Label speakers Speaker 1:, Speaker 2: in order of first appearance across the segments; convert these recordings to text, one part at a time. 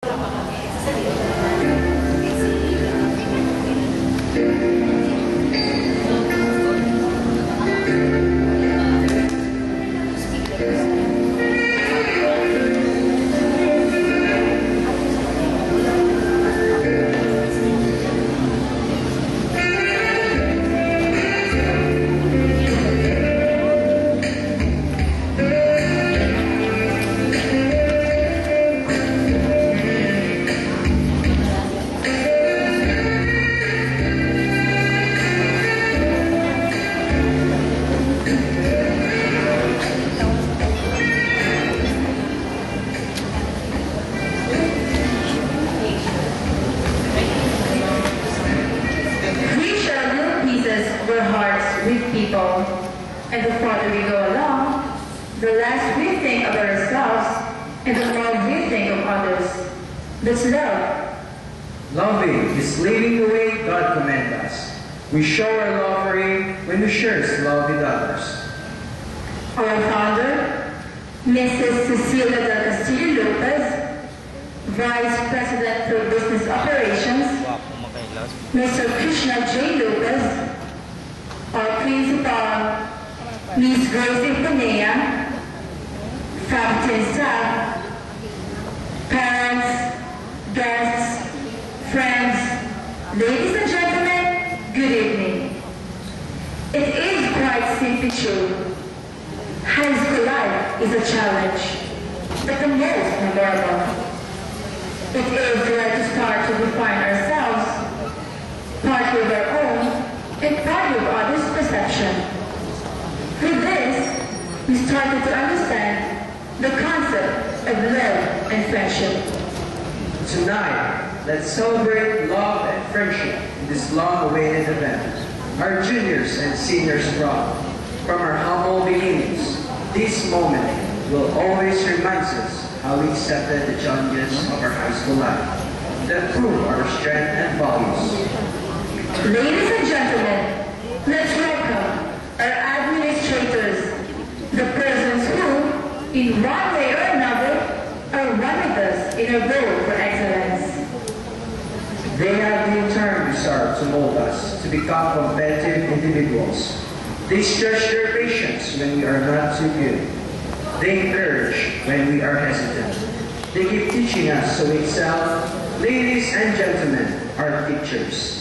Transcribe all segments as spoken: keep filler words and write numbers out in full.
Speaker 1: And the farther we go along, the less we think of ourselves and the more we think of others. That's love.
Speaker 2: Loving is living the way God commanded us. We show our love for Him when we share His love with others.
Speaker 1: Our founder, Missus Cecilia del Castillo Lopez, Vice President for Business Operations, Mister Krishna J. Lopez, our Principal, Miz Grace Ipanea, faculty and staff, parents, guests, friends, ladies and gentlemen, good evening. It is quite simply true. High school life is a challenge, but the most memorable. It is where to start to define ourselves, part with our own, and part with others' perception. With this, we started to understand the concept of love and friendship.
Speaker 2: Tonight, let's celebrate love and friendship in this long-awaited event. Our juniors and seniors brought from our humble beginnings. This moment will always remind us how we accepted the challenges of our high school life that prove our strength and values.
Speaker 1: Ladies and gentlemen, let's welcome our administrators, the persons who, in one way or another, are one with us in our goal for excellence.
Speaker 2: They have the internal desire to mold us to become competitive individuals. They stretch their patience when we are not too good. They encourage when we are hesitant. They keep teaching us so we excel. Ladies and gentlemen, our teachers.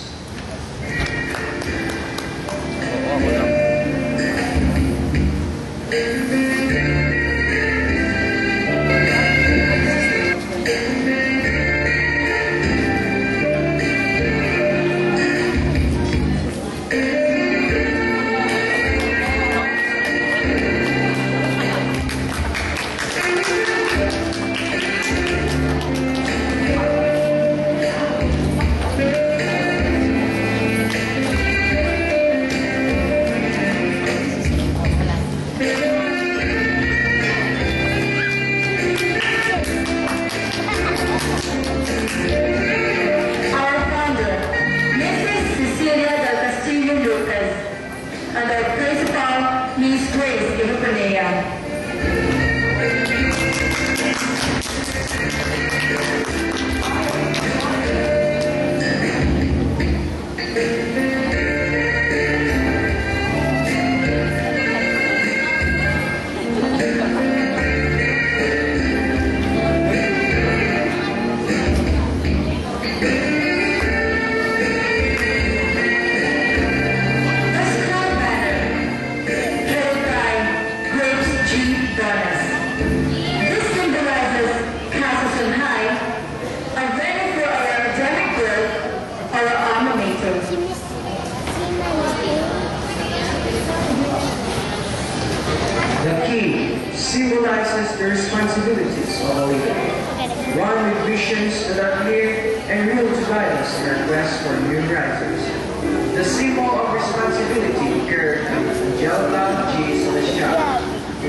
Speaker 2: The key symbolizes the responsibilities of a leader, one with visions that are clear and will to guide us in our quest for new horizons. The symbol of responsibility here is Angelica G. Celestial.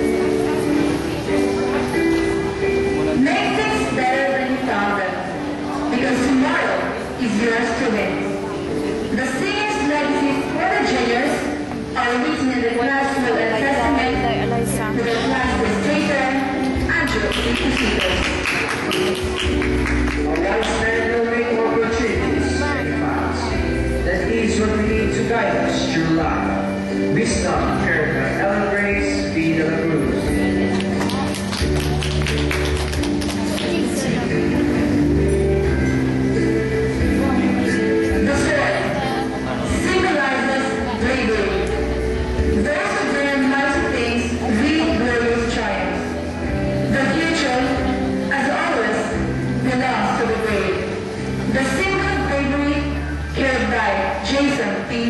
Speaker 1: Make things better than you found them, because tomorrow is yours to win. The seniors' legacy for the juniors are written in the classroom and testament to the class administrator, Andrew Inquisitors.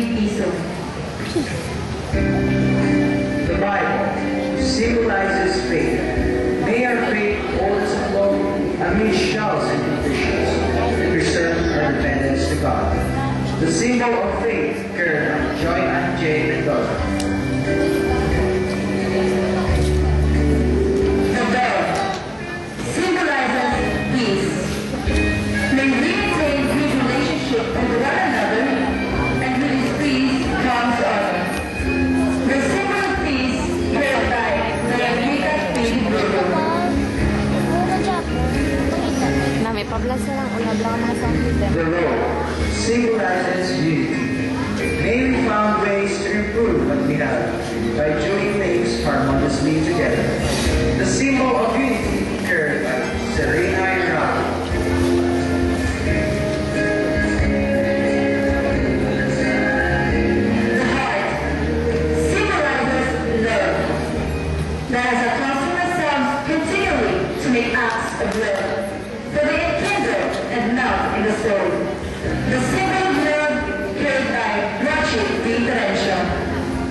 Speaker 1: may be so.
Speaker 2: The Bible symbolizes faith. May our faith hold us afloat amid trials and conditions and preserve our dependence to God. The symbol of faith carried by Joy and Jay Mendoza.
Speaker 1: The bell symbolizes peace. May we maintain good relationship with one another, and with this peace comes honor. The symbol of peace carried by the Amita Pin Guru.
Speaker 2: The road symbolizes unity. May we find ways to improve what we have by doing things harmoniously together. The symbol of unity carried by Serena and Rob.
Speaker 1: The heart symbolizes love. Let us accustom ourselves continually to make acts of love, for they enkindle and melt in the soul. The symbol of love carried by Rachi the Intervention.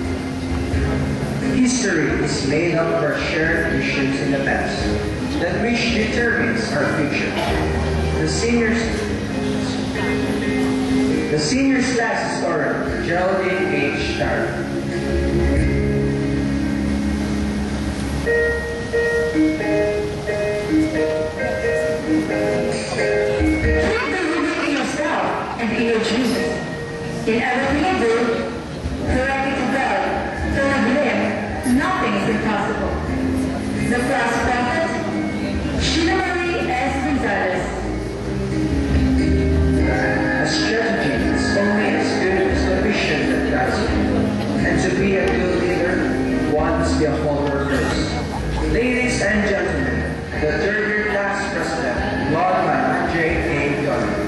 Speaker 2: History is made up of our shared issues in the past, that which determines our future. The seniors, the seniors class historian, Geraldine H. Starr.
Speaker 1: And in your dreams. In everything you do, direct it to God, for with Him, nothing is impossible. The class prophet, Sheila Marie S. Gonzalez.
Speaker 2: A strategy is only as good as the vision that guides you. And to be a good leader, one must be a follower first. Ladies and gentlemen, the third year class president, Lord by J A Gunn.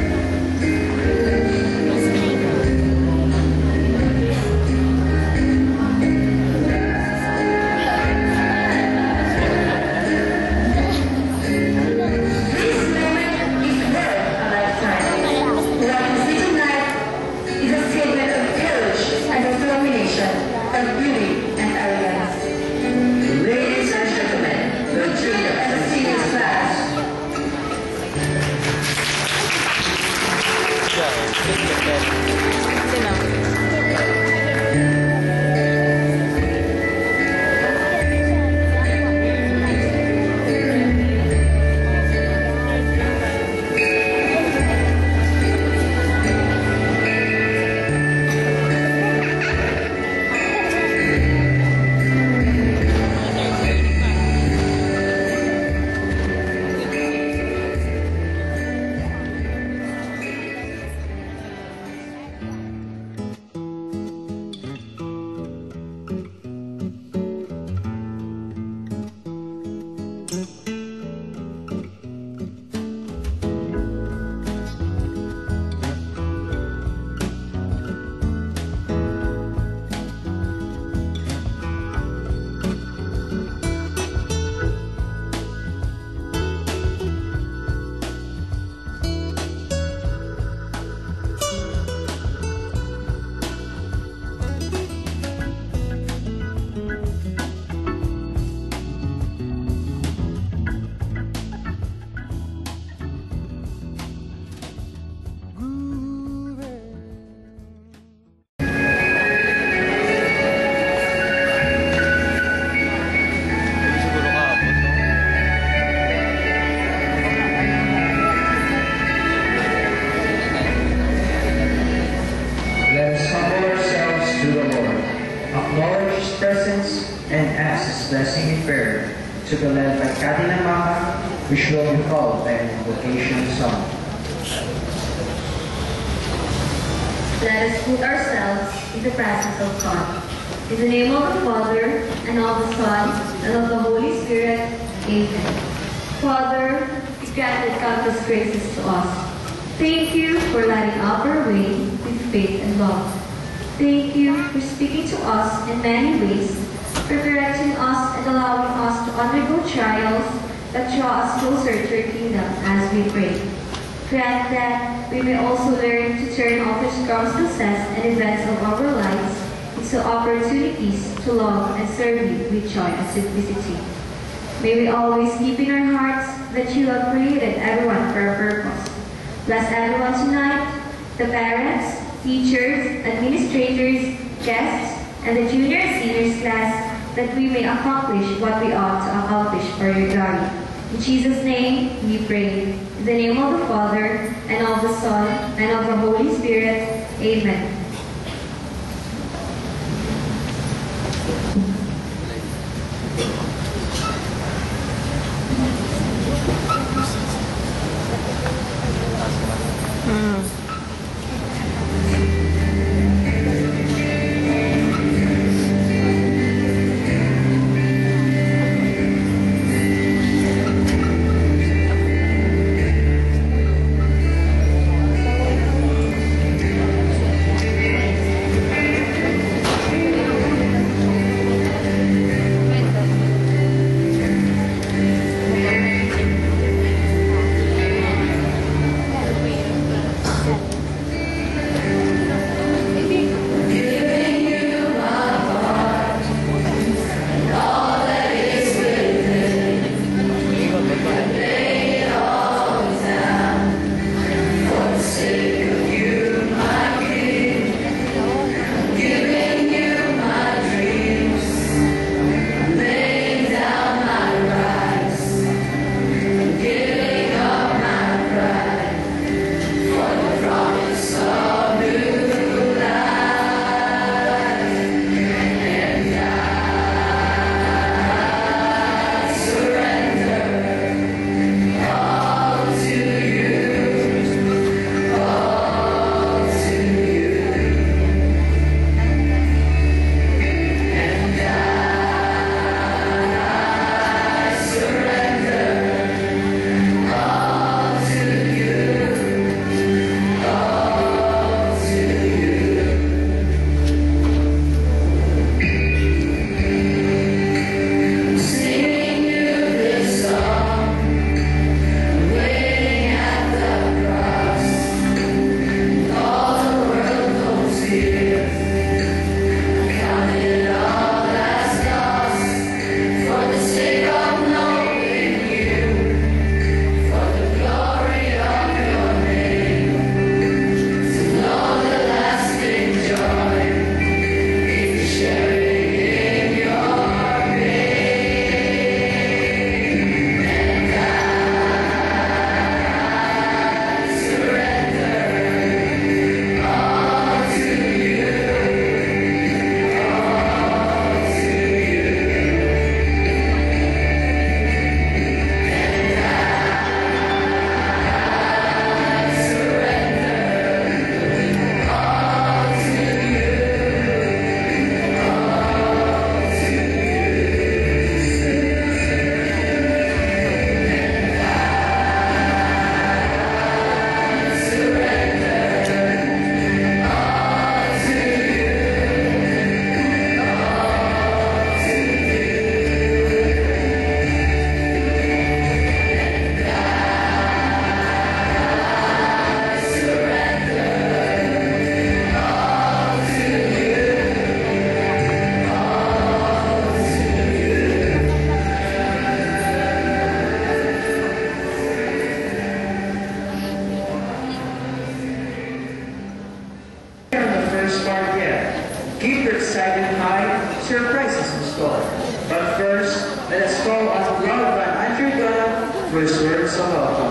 Speaker 2: Blessing in prayer to be led by Katina Mama, which will be followed by an invocation song.
Speaker 3: Let us put ourselves in the presence of God. In the name of the Father, and of the Son, and of the Holy Spirit. Amen. Father, you granted countless graces to us. Thank you for lighting up our way with faith and love. Thank you for speaking to us in many ways, for directing us and allowing us to undergo trials that draw us closer to your kingdom as we pray. Grant that we may also learn to turn all the strong success and events of our lives into opportunities to love and serve you with joy and simplicity. May we always keep in our hearts that you have created everyone for a purpose. Bless everyone tonight, the parents, teachers, administrators, guests, and the junior and seniors class, that we may accomplish what we ought to accomplish for your glory. In Jesus' name we pray. In the name of the Father, and of the Son, and of the Holy Spirit. Amen.
Speaker 2: Surprises in store. But first, let us call on Lord Van Andrew Gunn for his words of welcome.